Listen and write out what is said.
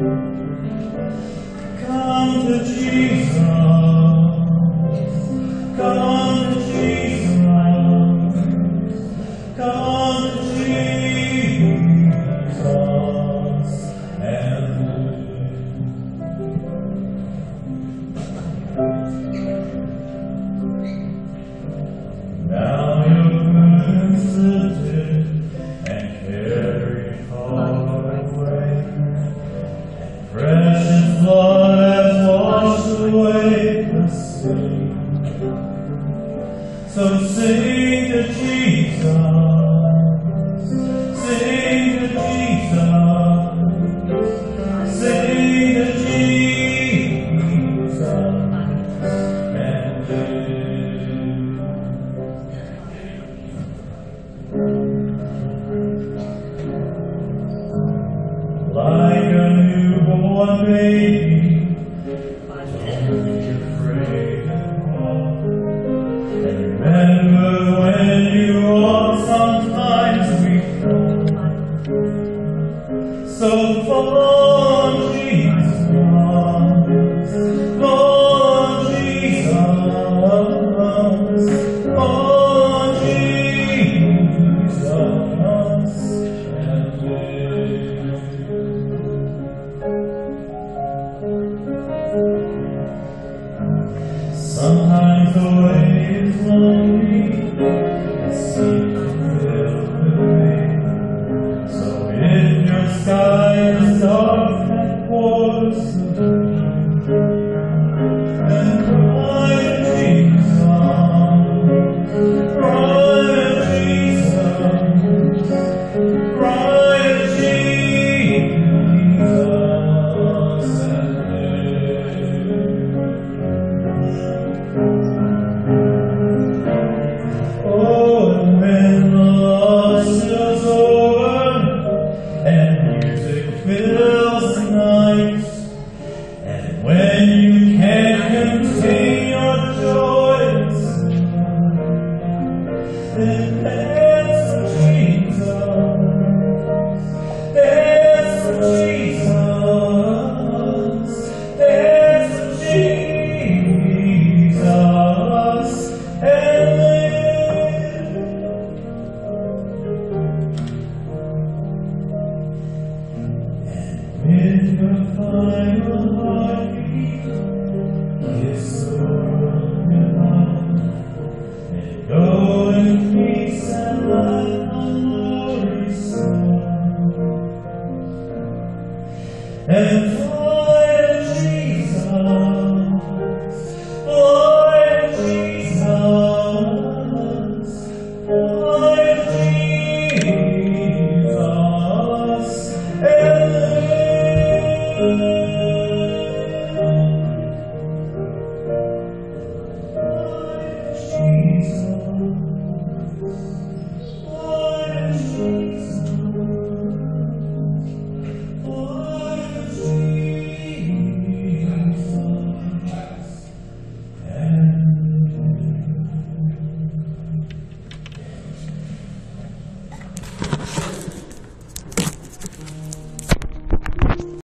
Come to Jesus, come to Jesus, come to Jesus and now your burdens lifted and carried far away. Precious blood has washed away the sin. So sing to Jesus, sing to Jesus, sing to Jesus, and live. Like a newborn baby, don't be afraid and walk. And remember when you walk, sometimes we fall. So fall on Jesus, fall on Jesus, fall on Jesus, and live. Sometimes the way is lonely, it seems to fill with rain. So if your sky is dark and pours the rain, then cry to Jesus, cry to Jesus, cry to Jesus and live. Oh, and when the loss is over and music fills the night, and when you can't contain your joys, then dance for Jesus, dance for Jesus, dance for Jesus, and live. With your final heartbeat, kiss the world goodbye, and go in peace and let the glory sun. And